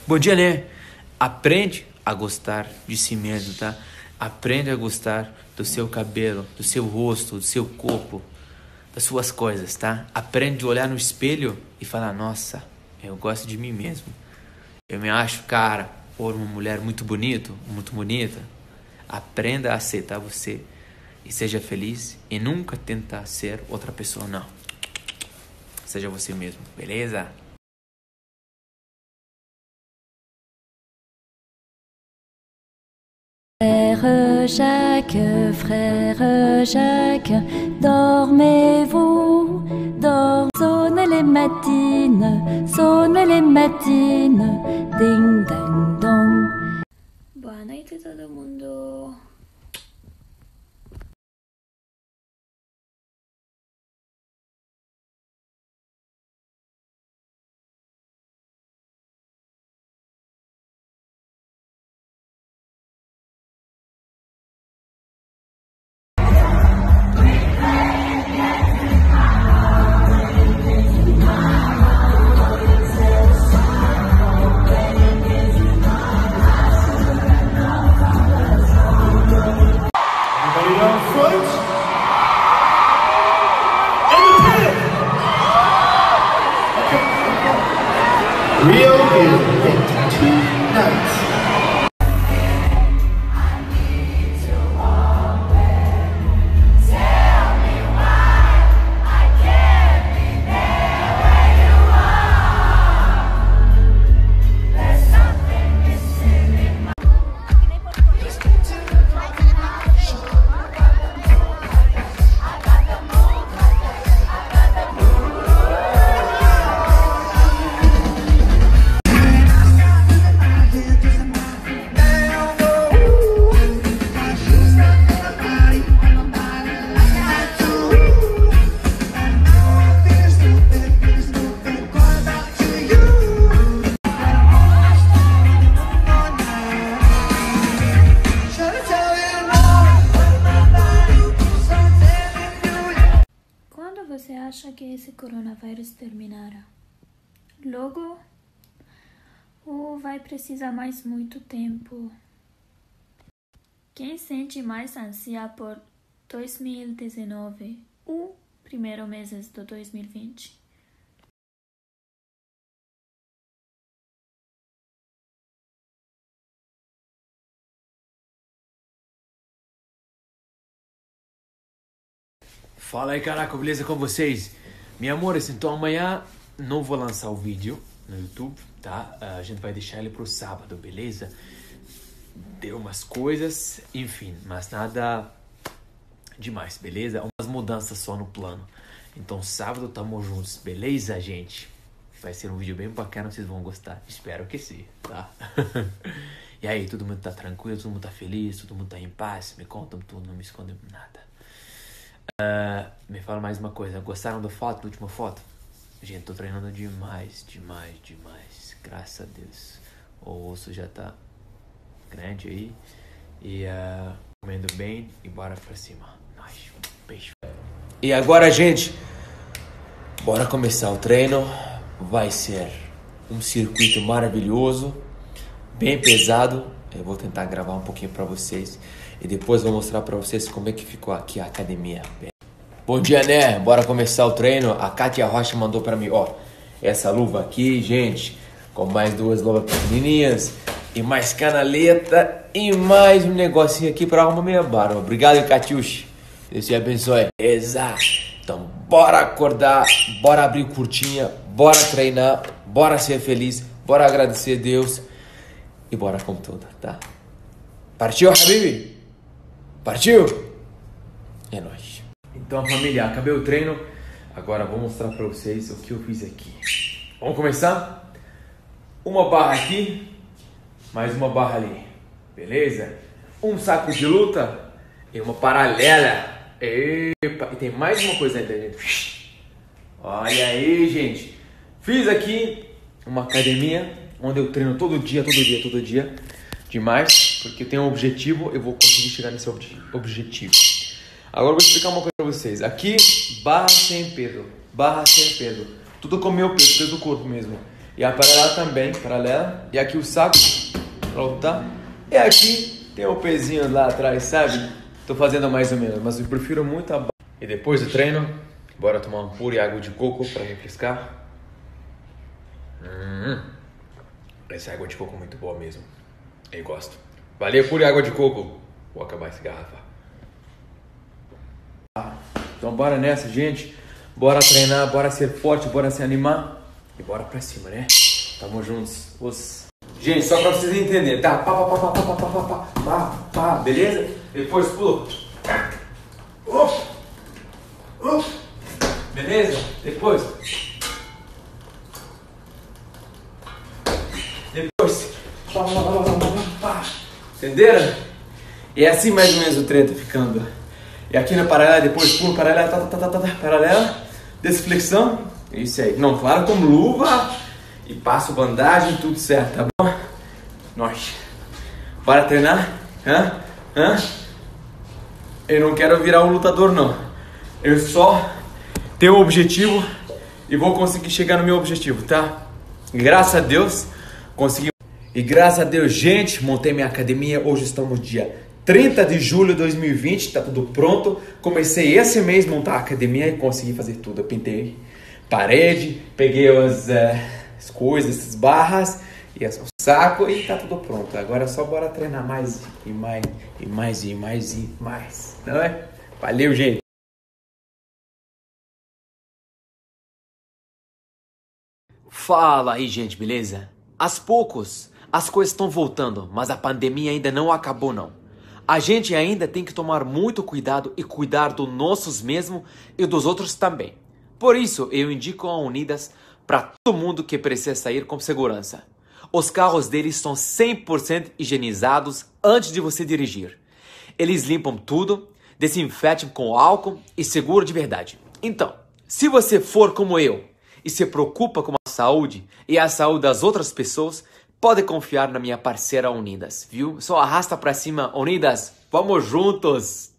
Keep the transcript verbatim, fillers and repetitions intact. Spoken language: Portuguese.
Bom dia, né? Aprende a gostar de si mesmo, tá? Aprende a gostar do seu cabelo, do seu rosto, do seu corpo, das suas coisas, tá? Aprende a olhar no espelho e falar, nossa, eu gosto de mim mesmo. Eu me acho, cara, ou uma mulher muito bonito, muito bonita. Aprenda a aceitar você e seja feliz e nunca tentar ser outra pessoa, não. Seja você mesmo, beleza? Frère Jacques, frère Jacques, dormez-vous, dormez. Sonnez les matines, sonnez les matines, ding ding dong. Boa noite todo mundo. Rio is fifty-two nights. Você acha que esse coronavírus terminará? Logo? Ou vai precisar mais muito tempo? Quem sente mais ansia por dois mil e dezenove ou primeiros meses de dois mil e vinte? Fala aí, caraca, beleza com vocês? Meus amores, então amanhã não vou lançar o vídeo no YouTube, tá? A gente vai deixar ele pro sábado, beleza? Deu umas coisas, enfim, mas nada demais, beleza? Umas mudanças só no plano. Então sábado tamo juntos, beleza, gente? Vai ser um vídeo bem bacana, vocês vão gostar. Espero que sim, tá? E aí, todo mundo tá tranquilo, todo mundo tá feliz, todo mundo tá em paz? Me contam tudo, não me escondem nada. Uh, me fala mais uma coisa, gostaram da foto, da última foto? Gente, tô treinando demais, demais, demais. Graças a Deus. O osso já tá grande aí. E uh, comendo bem e bora pra cima. Nice. Beijo. E agora, gente, bora começar o treino. Vai ser um circuito maravilhoso, bem pesado. Eu vou tentar gravar um pouquinho pra vocês e depois vou mostrar pra vocês como é que ficou aqui a academia. Bom dia, né? Bora começar o treino. A Kátia Rocha mandou pra mim, ó, essa luva aqui, gente, com mais duas luvas pequenininhas e mais canaleta e mais um negocinho aqui pra arrumar minha barba. Obrigado, Catiuxa. Deus te abençoe. Exato. Então, bora acordar, bora abrir curtinha, bora treinar, bora ser feliz, bora agradecer a Deus e bora com tudo, tá? Partiu, Habibi? Partiu? É nóis. Então, família, acabei o treino. Agora vou mostrar pra vocês o que eu fiz aqui. Vamos começar? Uma barra aqui, mais uma barra ali. Beleza? Um saco de luta e uma paralela. Epa, e tem mais uma coisa ainda, gente. Olha aí, gente. Fiz aqui uma academia onde eu treino todo dia, todo dia, todo dia. Demais, porque eu tenho um objetivo, eu vou conseguir chegar nesse ob- objetivo. Agora eu vou explicar uma coisa pra vocês. Aqui, barra sem peso, barra sem peso. Tudo com o meu peso, peso do corpo mesmo. E a paralela também, paralela. E aqui o saco pra lutar. E aqui tem o pezinho lá atrás, sabe? Tô fazendo mais ou menos, mas eu prefiro muito a... E depois do treino, bora tomar um puro e água de coco pra refrescar. Hum, essa água de coco é muito boa mesmo. Eu gosto. Valeu, puro e água de coco. Vou acabar essa garrafa. Então bora nessa, gente. Bora treinar, bora ser forte, bora se animar. E bora pra cima, né? Tamo juntos. Os... Gente, só pra vocês entenderem, tá? Pá, pá, pá, pá, pá, pá, pá, pá, pá, pá, beleza? Depois pula. Uh, uh, beleza? Depois. Depois. Pá, pá, pá, pá, pá, pá. Entenderam? E é assim mais ou menos o treino tá ficando. E aqui na paralela, depois pulo, paralela, tá, tá, tá, tá, tá, paralela, desflexão. Isso aí. Não, claro, com luva e passo bandagem, tudo certo, tá bom? Nós. Bora treinar? Hã? Hã? Eu não quero virar um lutador, não. Eu só tenho um objetivo e vou conseguir chegar no meu objetivo, tá? Graças a Deus, consegui. E graças a Deus, gente, montei minha academia. Hoje estamos dia trinta de julho de dois mil e vinte, tá tudo pronto. Comecei esse mês a montar a academia e consegui fazer tudo. Eu pintei parede, peguei as, uh, as coisas, as barras e as, o saco e tá tudo pronto. Agora é só bora treinar mais e mais e mais e mais e mais, não é? Valeu, gente! Fala aí, gente, beleza? Aos poucos, as coisas estão voltando, mas a pandemia ainda não acabou, não. A gente ainda tem que tomar muito cuidado e cuidar dos nossos mesmos e dos outros também. Por isso, eu indico a Unidas para todo mundo que precisa sair com segurança. Os carros deles são cem por cento higienizados antes de você dirigir. Eles limpam tudo, desinfetam com álcool e seguro de verdade. Então, se você for como eu e se preocupa com a saúde e a saúde das outras pessoas, pode confiar na minha parceira Unidas, viu? Só arrasta pra cima, Unidas. Vamos juntos!